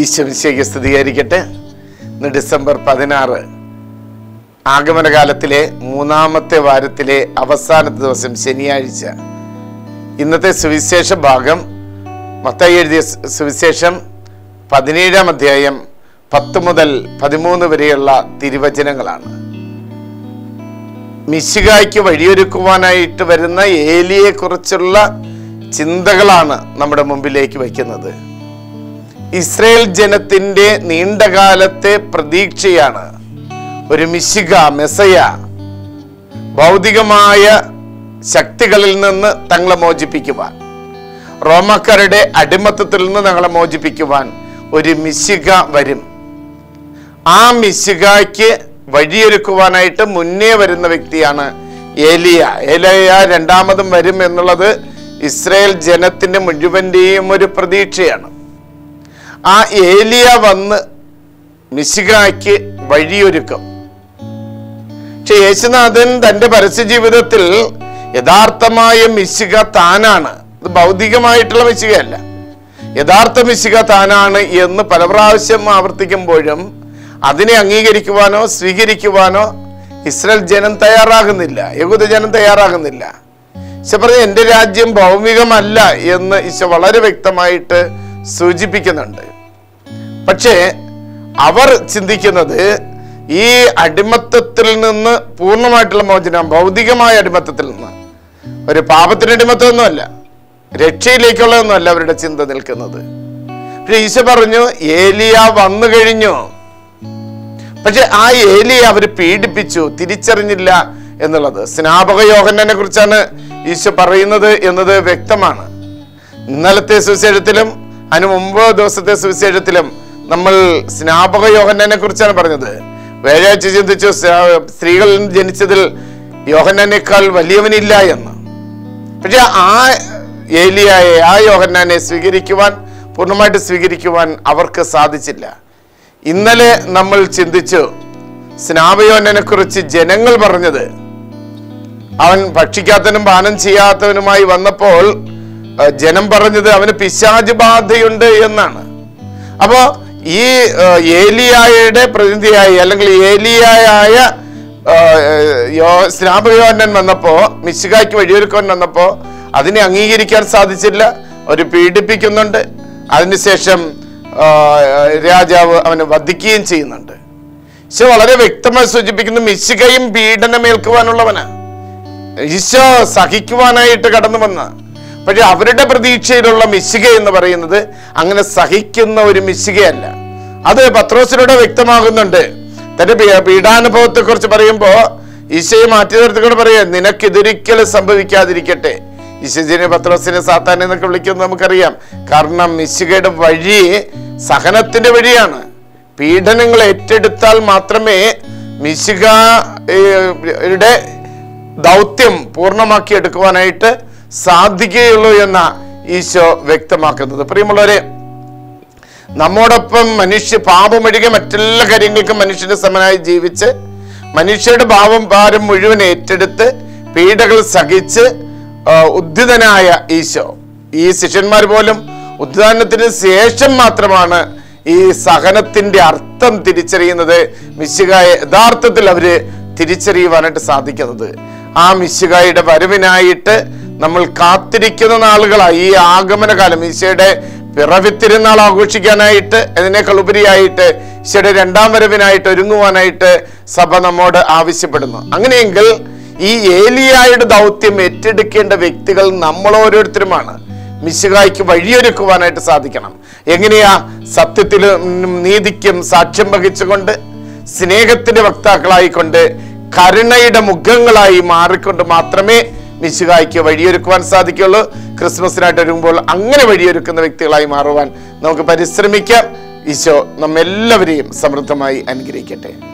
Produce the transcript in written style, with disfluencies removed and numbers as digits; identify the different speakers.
Speaker 1: ഈശോമിശിഹായ്ക്ക് സ്തുതിയായിരിക്കട്ടെ. ഇന്ന് ഡിസംബർ 16, ആഗമനകാലത്തിലെ 3-ാമത്തെ വാരത്തിലെ അവസാനത്തെ ദിവസം, ശനിയാഴ്ച. ഇന്നത്തെ സുവിശേഷ ഭാഗം മത്തായി എഴുതിയ സുവിശേഷം 17-ാം അധ്യായം 10 മുതൽ 13 വരെയുള്ള തിരുവചനങ്ങളാണ്. മിശിഹായ്ക്ക് വഴിയൊരുക്കുവാനായിട്ട് വരുന്ന ഏലിയെ കുറിച്ചുള്ള ചിന്തകളാണ് നമ്മുടെ മുമ്പിലേക്ക് വയ്ക്കുന്നത്. ഇസ്രായേൽ ജനത്തിന്റെ നീണ്ടകാലത്തെ പ്രതീക്ഷയാണ് ഒരു മിശിഹ, മെസ്സയ, ഭൗതികമായ ശക്തികളിൽ നിന്ന് തങ്ങളെ മോചിപ്പിക്കുവാൻ, റോമക്കാരുടെ അടിമത്തത്തിൽ നിന്ന് തങ്ങളെ മോചിപ്പിക്കുവാൻ ഒരു മിശിഹ വരും. ആ മിശിഹായ്ക്ക് വഴിയൊരുക്കുവാനായിട്ട് മുന്നേ വരുന്ന വ്യക്തിയാണ് ഏലിയ. ഏലിയ രണ്ടാമതും വരും എന്നുള്ളത് ഇസ്രായേൽ ജനത്തിന്റെ മുഴുവന്റെയും ഒരു പ്രതീക്ഷയാണ്. ആ ഏലിയ വന്ന് മിശിഹായ്ക്ക് വഴിയൊരുക്കും. പക്ഷെ യേശുനാഥൻ തന്റെ പരസ്യ ജീവിതത്തിൽ യഥാർത്ഥമായ മിശിഹ താനാണ്, ഇത് ഭൗതികമായിട്ടുള്ള മിശിഹയല്ല, യഥാർത്ഥ മിശിഹ താനാണ് എന്ന് പല പ്രാവശ്യം ആവർത്തിക്കുമ്പോഴും അതിനെ അംഗീകരിക്കുവാനോ സ്വീകരിക്കുവാനോ ഇസ്രായേൽ ജനം തയ്യാറാകുന്നില്ല, യഹൂദ ജനം തയ്യാറാകുന്നില്ല. ഈശോ പറഞ്ഞ എന്റെ രാജ്യം ഭൗമികമല്ല എന്ന് ഈശോ വളരെ വ്യക്തമായിട്ട് സൂചിപ്പിക്കുന്നുണ്ട്. പക്ഷേ അവർ ചിന്തിക്കുന്നത് ഈ അടിമത്തത്തിൽ നിന്ന് പൂർണ്ണമായിട്ടുള്ള മോചനം, ഭൗതികമായ അടിമത്തത്തിൽ നിന്ന്, ഒരു പാപത്തിന്റെ അടിമത്തമൊന്നുമല്ല, രക്ഷയിലേക്കുള്ളതൊന്നുമല്ല അവരുടെ ചിന്ത നിൽക്കുന്നത്. പക്ഷെ ഈശോ പറഞ്ഞു ഏലിയ വന്നു കഴിഞ്ഞു. പക്ഷെ ആ ഏലിയ അവർ പീഡിപ്പിച്ചു, തിരിച്ചറിഞ്ഞില്ല എന്നുള്ളത്. സ്നാപക യോഹന്നാനെ കുറിച്ചാണ് ഈശോ പറയുന്നത് എന്നത് വ്യക്തമാണ്. ഇന്നലത്തെ സുവിശേഷത്തിലും അതിന് മുമ്പ് ദിവസത്തെ സുവിശേഷത്തിലും നമ്മൾ സ്നാപക യോഹന്നാനെ കുറിച്ചാണ് പറഞ്ഞത്. വ്യാഴാഴ്ച ചിന്തിച്ചു സ്ത്രീകളിൽ ജനിച്ചതിൽ യോഹന്നാനേക്കാൾ വലിയവനില്ല എന്ന്. പക്ഷെ ആ ഏലിയായെ, ആ യോഹന്നാനെ സ്വീകരിക്കുവാൻ, പൂർണ്ണമായിട്ട് സ്വീകരിക്കുവാൻ അവർക്ക് സാധിച്ചില്ല. ഇന്നലെ നമ്മൾ ചിന്തിച്ചു സ്നാപക യോഹന്നാനെ കുറിച്ച് ജനങ്ങൾ പറഞ്ഞത്, അവൻ ഭക്ഷിക്കാത്തവനും പാനം ചെയ്യാത്തവനുമായി വന്നപ്പോൾ ജനം പറഞ്ഞത് അവന് പിശാച് ബാധയുണ്ട് എന്നാണ്. അപ്പോ ഈ ഏലിയായുടെ പ്രതിനിധിയായി, അല്ലെങ്കിൽ ഏലിയായ സ്നാപക യോഹന്നാൻ വന്നപ്പോ, മിശിഹായ്ക്ക് വഴിയൊരുക്കാൻ വന്നപ്പോ അതിനെ അംഗീകരിക്കാൻ സാധിച്ചില്ല. ഒരു പീഡിപ്പിക്കുന്നുണ്ട്, അതിനുശേഷം രാജാവ് അവനെ വധിക്കുകയും ചെയ്യുന്നുണ്ട്. ഈശോ വളരെ വ്യക്തമായി സൂചിപ്പിക്കുന്നു മിശിഹയും പീഡനമേൽക്കുവാനുള്ളവനാ. ഈശോ സഹിക്കുവാനായിട്ട് കടന്നു വന്ന, പക്ഷെ അവരുടെ പ്രതീക്ഷയിലുള്ള മിശിഹ എന്ന് പറയുന്നത് അങ്ങനെ സഹിക്കുന്ന ഒരു മിശിഹയല്ല. അത് പത്രോസിലൂടെ വ്യക്തമാകുന്നുണ്ട്. തന്റെ പീഡാനുഭവത്തെ കുറിച്ച് പറയുമ്പോ ഈശോയെ മാറ്റി നിർത്തിക്കൊണ്ട് പറയാ, നിനക്കിതൊരിക്കലും സംഭവിക്കാതിരിക്കട്ടെ. ഈശോജിനെ പത്രോസിനെ സാത്താൻ എന്നൊക്കെ വിളിക്കുന്നത് നമുക്കറിയാം. കാരണം മിശിഹയുടെ വഴി സഹനത്തിന്റെ വഴിയാണ്. പീഡനങ്ങൾ ഏറ്റെടുത്താൽ മാത്രമേ മിശിഹയുടെ ദൗത്യം പൂർണ്ണമാക്കി എടുക്കുവാനായിട്ട് സാധിക്കുകയുള്ളൂ എന്ന ഈശോ വ്യക്തമാക്കുന്നത്. പ്രിയമുള്ളവരെ, നമ്മോടൊപ്പം പാപമൊഴികെ മറ്റെല്ലാ കാര്യങ്ങൾക്കും മനുഷ്യന്റെ സമനായി ജീവിച്ച് മനുഷ്യരുടെ ഭാരം മുഴുവൻ ഏറ്റെടുത്ത് പീഡകൾ സഹിച്ച് ഉദ്ധിതനായ ഈശോ, ഈ ശിഷ്യന്മാർ പോലും ഉദ്ധാനത്തിന് ശേഷം മാത്രമാണ് ഈ സഹനത്തിന്റെ അർത്ഥം തിരിച്ചറിയുന്നത്, മിശിഹായെ യഥാർത്ഥത്തിൽ അവര് തിരിച്ചറിയുവാനായിട്ട് സാധിക്കുന്നത്. ആ മിശിഹായുടെ വരവിനായിട്ട് നമ്മൾ കാത്തിരിക്കുന്ന നാളുകളായി ഈ ആഗമനകാലം, ഈശോയുടെ പിറവി തിരുനാൾ ആഘോഷിക്കാനായിട്ട്, അതിനേക്കാൾ ഉപരിയായിട്ട് ഈശോയുടെ രണ്ടാം വരവിനായിട്ട് ഒരുങ്ങുവാനായിട്ട് സഭ നമ്മോട് ആവശ്യപ്പെടുന്നു. അങ്ങനെയെങ്കിൽ ഈ ഏലിയായുടെ ദൗത്യം ഏറ്റെടുക്കേണ്ട വ്യക്തികൾ നമ്മൾ ഓരോരുത്തരുമാണ്. മിശിഹായ്ക്ക് വഴിയൊരുക്കുവാനായിട്ട് സാധിക്കണം. എങ്ങനെയാ? സത്യത്തിലും നീതിക്കും സാക്ഷ്യം വഹിച്ചുകൊണ്ട്, സ്നേഹത്തിന്റെ വക്താക്കളായിക്കൊണ്ട്, കരുണയുടെ മുഖങ്ങളായി മാറിക്കൊണ്ട് മാത്രമേ മിശിഹായ്ക്ക് വഴിയൊരുക്കുവാൻ സാധിക്കുള്ളൂ. ക്രിസ്മസിനായിട്ട് ഒരുങ്ങുമ്പോൾ അങ്ങനെ വഴിയൊരുക്കുന്ന വ്യക്തികളായി മാറുവാൻ നമുക്ക് പരിശ്രമിക്കാം. ഈശോ നമ്മെല്ലാവരെയും സമൃദ്ധമായി അനുഗ്രഹിക്കട്ടെ.